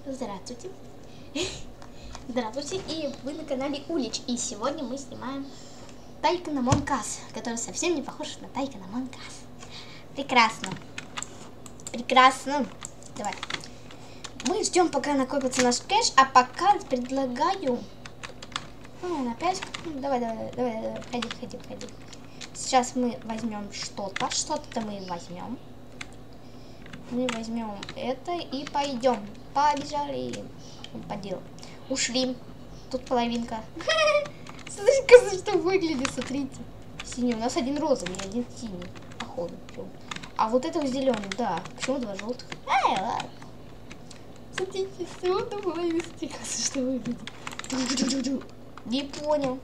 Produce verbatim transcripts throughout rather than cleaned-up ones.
Здравствуйте. Здравствуйте, и вы на канале Улич. И сегодня мы снимаем Тайкан Among Us, который совсем не похож на Тайкан Among Us. Прекрасно. Прекрасно. Давай. Мы ждем, пока накопится наш кэш, а пока предлагаю... Ну, опять... Давай, давай, давай, давай, ходи, ходи, ходи. Сейчас мы возьмем что-то, что-то мы возьмем. Мы возьмем это и пойдем. Побежали. По делу. Ушли. Тут половинка. Смотрите, что выглядит, смотрите. Синий. У нас один розовый, один синий. Походу. А вот это зеленый, да. Почему два желтых? Ай, ладно. Смотрите, все на половинке. Что выглядит. Не понял.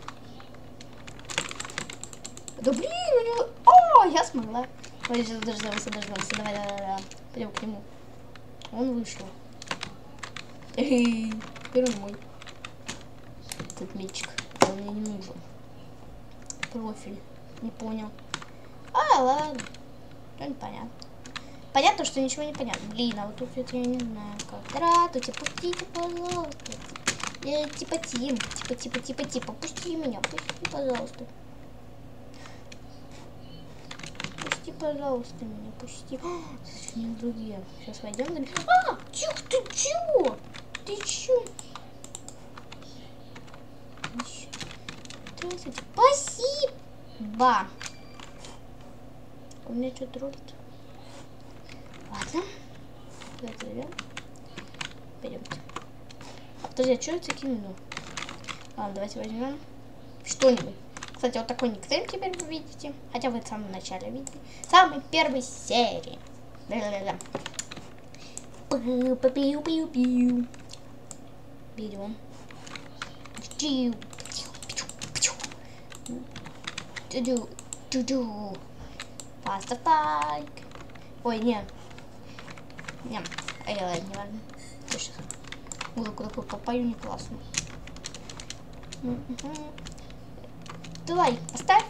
Да блин, у него... О, я смогла. Ой, сейчас дождался, дождался. Давай, давай, давай. Пойдем к нему. Он вышел. Эй, теперь он мой. Этот мячик. Он мне не нужен. Профиль. Не понял. А, ладно. Ну, непонятно. Понятно, что ничего не понятно. Блин, а вот тут это я не знаю как. Здравствуйте, пустите, пожалуйста. Я типа Тим. Типа, типа, типа, типа. Пусти меня, пусти, пожалуйста. Пусти, пожалуйста, меня, пусти. А, не другие. Сейчас войдем. А, тихо, ты чё? Ты чё? Здравствуйте. Спасибо. У меня что-то рулит. Ладно. Давайте идем. Пойдемте. Подожди, а что я закину? Ладно, давайте возьмем что-нибудь. Кстати, вот такой никнейм теперь вы видите. Хотя вы в самом начале видели. В самой первой серии. Да-да-да. Пиу-пиу-пиу-пиу. Берем. Чу-чу. Паста пайк. Ой, не. Не. Ай, ладно, не важно. Сейчас музыку такую попою, не классно. Давай, поставь.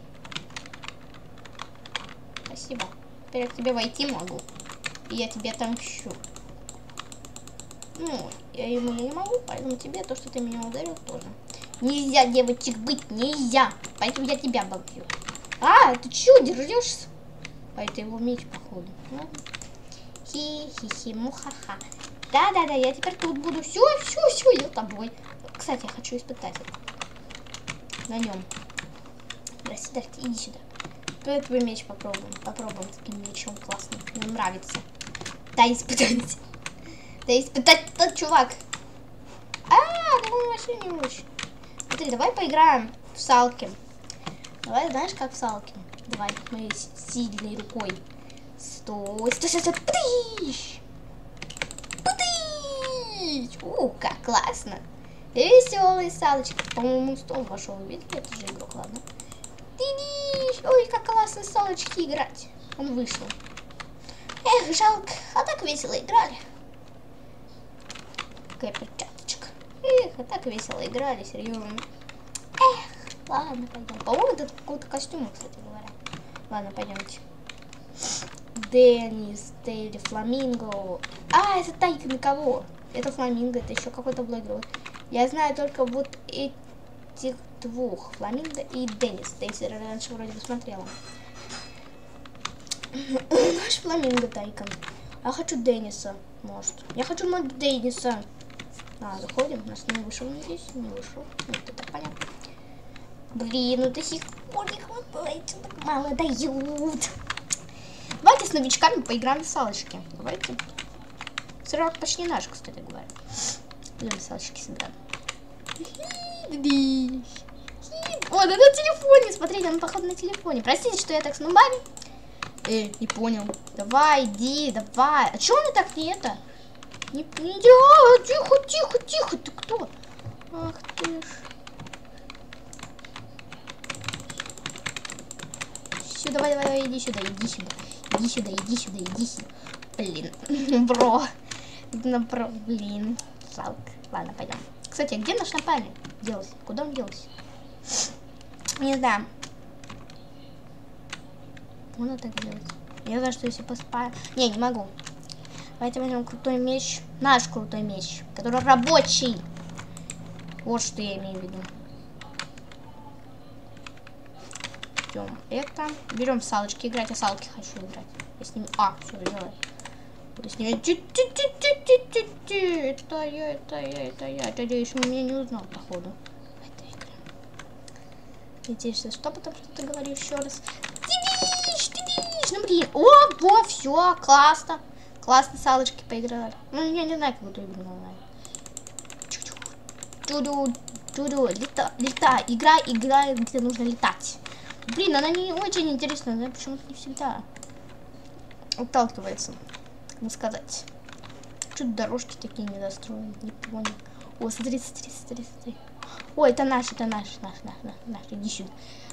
Спасибо. Теперь я к тебе войти могу. И я тебе отомщу. Ну, я ему не могу, поэтому тебе то, что ты меня ударил, тоже. Нельзя, девочек, быть нельзя. Поэтому я тебя бомбью. А, ты чё, держишься? А это его меч, походу. Хи-хи-хи, мухаха. Да-да-да, я теперь тут буду. Все, все, все, я тобой. Кстати, я хочу испытать это. На нем. Здрасте, здрасте, иди сюда. Давай твой меч попробуем. Попробуем с таким мечом классным. Мне нравится. Да, испытать. Да, испытать тот чувак. А, да он вообще не очень. Смотри, давай поиграем в салки. Давай, знаешь, как в салки? Давай, моей сильной рукой. Стой, стой, стой, стой. Пыдыщ! Пыдыщ! У, как классно. Веселые салочки. По-моему, стол вошел. Видите, это же игрок, ладно. Тыдыщ! Ой, как классно с салочки играть. Он вышел. Эх, жалко. А так весело играли. Какая перчаточка. Эх, а так весело играли, серьезно. Эх, ладно, пойдем. По-моему, это какой-то костюм, кстати говоря. Ладно, пойдемте. Деннис, Тейли, Фламинго. А, это Тайка на кого? Это Фламинго, это еще какой-то блогер. Я знаю только вот этих двух. Фламинго и Деннис. Деннис я раньше вроде бы смотрела. Наш Фламинго Тайкан. А хочу Денниса, может. Я хочу мод Денниса. А, заходим. У нас не вышел здесь. Не вышел. Ну, это понятно. Блин, ну до сих пор не хватает. Так мало дают. Давайте с новичками поиграем в салочки. Давайте. Сырок почти наш, кстати говоря. Будем салочки сыграем. О, да на телефоне. Смотрите, он походу на телефоне. Простите, что я так с нубами. Э, не понял. Давай, иди, давай. А чё он так не это? Не, не, а, тихо, тихо, тихо. Ты кто? Ах ты ж. Все, давай, давай, давай, иди сюда, иди сюда. Иди сюда, иди сюда, иди сюда. Блин, бро. Ну, бро, блин. Жалко. Ладно, пойдем. Кстати, а где наш напарник? Делся? Куда он делся? Не знаю. Можно так делать? Я знаю, что если поспать... Не, не могу. Давайте возьмем крутой меч. Наш крутой меч, который рабочий. Вот что я имею в виду. Берем это. Берем салочки играть. Я салки хочу играть. Я с ними... А, все, взяла. Я с ними... Это я, это я, это я. Дядя еще меня не узнал, походу. Это игра. Надеюсь, что потом что-то говорю еще раз. Тивиш, тивиш. Ну, блин. О, во, все, классно. Классно салочки поиграли. Ну, я не знаю, как эту игру назвать. Чуду, чуду, лета, лета. Игра, игра, где нужно летать. Блин, она не очень интересная, да, почему-то не всегда отталкивается, как бы сказать. Что-то дорожки такие недостроены, не понял. О, смотри, смотри, смотри, смотри. О, это наш, это наш, наш, наш, наш, наш, иди сюда.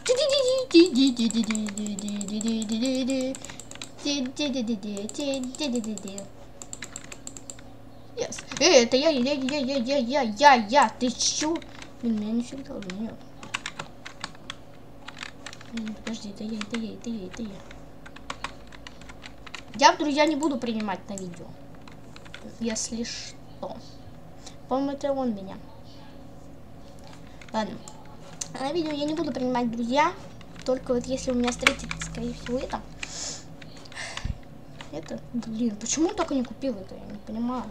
Yes. Эй, это я, я, я, я, я, я, я, я, ты чё? Блин, меня не всегда уже нет. Подожди, это я, это я, это я, это я. Я, друзья, не буду принимать на видео. Если что. По-моему, это он меня. Ладно. А на видео я не буду принимать, друзья. Только вот если у меня встретится, скорее всего, это. Это, блин, почему он так и не купил это? Я не понимаю.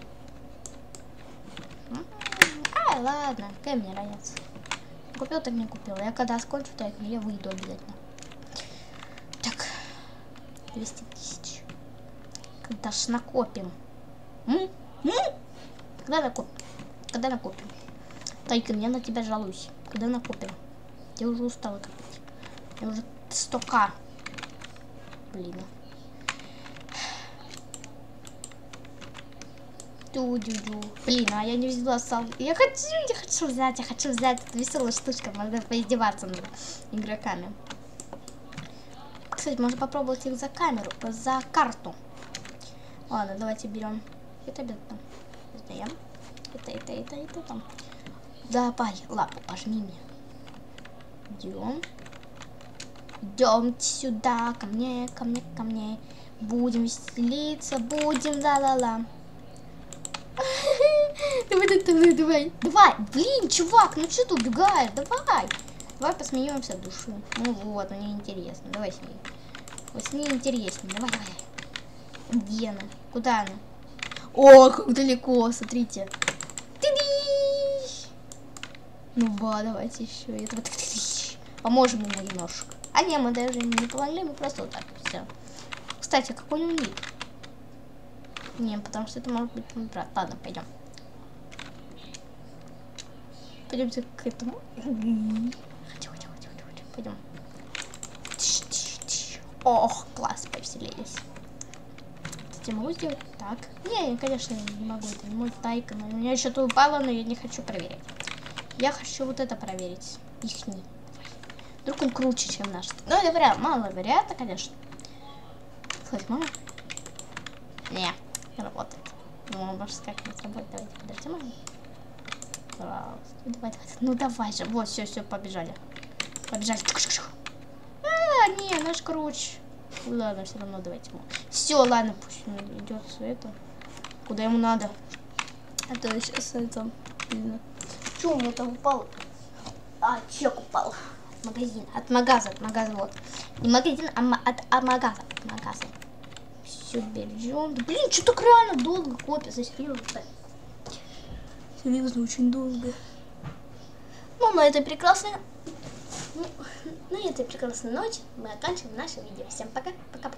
Ай, ладно, какая мне разница. Купил, так не купил. Я когда скончу, так я выйду обязательно. Так. двести тысяч. Когда ж накопим? М? М? Когда накопим? Когда накопим? Тайка, я на тебя жалуюсь. Когда накопим? Я уже устала копить. Я уже сто ка. Блин. Ту-дю-дю. Блин, а я не взяла сал. Я хочу, я хочу взять, я хочу взять. Это веселая штучка, можно поиздеваться над игроками. Кстати, можно попробовать их за камеру, за карту. Ладно, давайте берем. Это без там. Сдаем. Это, это, это, это там. Давай, лапу пожми мне. Идем. Идем сюда, ко мне, ко мне, ко мне. Будем веселиться, будем ла-ла-ла. Давай, давай, давай, давай, блин, чувак, ну что ты убегаешь, давай, давай посмеемся от души. Ну вот, мне интересно, давай с ней, вот с ней интереснее, давай, давай. Где она, куда она? О, как далеко, смотрите. Ну ба, давайте еще это вот. Поможем ему немножко. А не, мы даже не помогли, мы просто вот так все. Кстати, какой он ник? Не, потому что это может быть мой брат. Ладно, пойдем. Пойдемте к этому. Пойдем. Ох, класс, повеселились. Кстати, могу сделать так? Не, конечно, не могу. Это не мой тайка. Но у меня еще то упало, но я не хочу проверять. Я хочу вот это проверить. Ихний. Вдруг он круче, чем наш. Ну, это вариант. Мало вероятно, конечно. Слышь, мама? Не. Не работает. Ну, может, как не сработает. Давайте, подожди, мама. Давай, давай. Ну, давай же. Вот, все, все, побежали. Побежали. А, не, наш круче. Ладно, все равно давайте. Все, ладно, пусть он идет все это. Куда ему надо. А то сейчас это... Что у меня там упал? А, чек упал. От магазина. От магаза, от магаза, вот. Не магазин, а от а магаза. От магаза. Все берем. Да, блин, что так реально долго копится, серьезно. Серьезно, очень долго. Ну, на этой прекрасной... Ну, на этой прекрасной ночи мы оканчиваем наше видео. Всем пока. Пока.